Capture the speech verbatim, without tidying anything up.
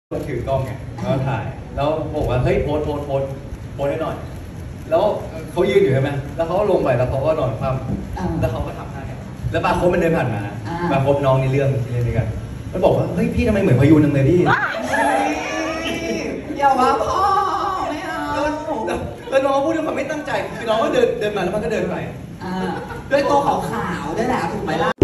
เราถือกล้องไงเราถ่ายแล้วบอกว่าเฮ้ยโพสโพสโพสโพสให้หน่อยแล้วเขายืนอยู่ใช่ไหมแล้วเขาก็ลงไปแล้วเขาก็นอนคว่ำแล้วเขาก็ทำท่าเนี่ยแล้วบาร์โค้ดมันเดินผ่านมาบาร์โค้ดน้องในเรื่องที่เล่นด้วยกันมันบอกว่าเฮ้ยพี่ทำไมเหมือนพายุนังเลยพี่อย่าว่าพ่อไม่เอาแล้วน้องพูดด้วยความไม่ตั้งใจคือน้องก็เดินเดินมาแล้วมันก็เดินไปด้วยตัวขาวๆด้วยแหละถูกไหมล่ะ